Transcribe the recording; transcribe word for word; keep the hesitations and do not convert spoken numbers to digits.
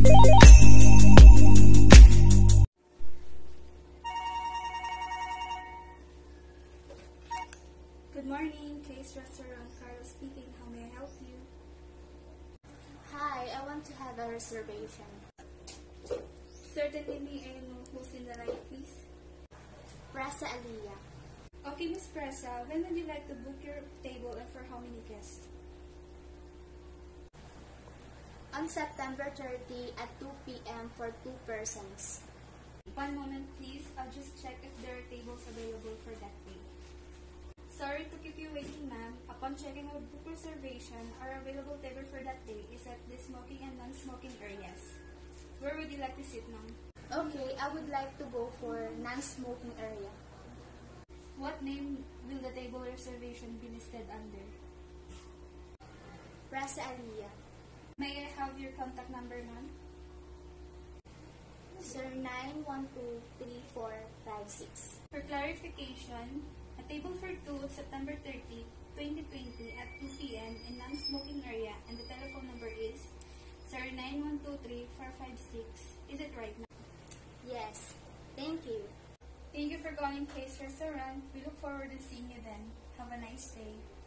Good morning, Case Restaurant. Karla speaking. How may I help you? Hi, I want to have a reservation. Certainly, may I know who's in the line, please? Prasa Aliyah. Okay, Miss Presa, when would you like to book your table and for how many guests? On September thirtieth at two p m for two persons. One moment, please. I'll just check if there are tables available for that day. Sorry to keep you waiting, ma'am. Upon checking our book reservation, our available table for that day is at the smoking and non-smoking areas. Where would you like to sit, ma'am? Okay, I would like to go for non-smoking area. What name will the table reservation be listed under? Prasa Aliyah. May I have your contact number, ma'am? Sir nine one two three four five six. For clarification, a table for two September thirtieth, twenty twenty at two p m in non-smoking area and the telephone number is zero nine one two three four five six. Is it right now? Yes. Thank you. Thank you for calling Case Restaurant. We look forward to seeing you then. Have a nice day.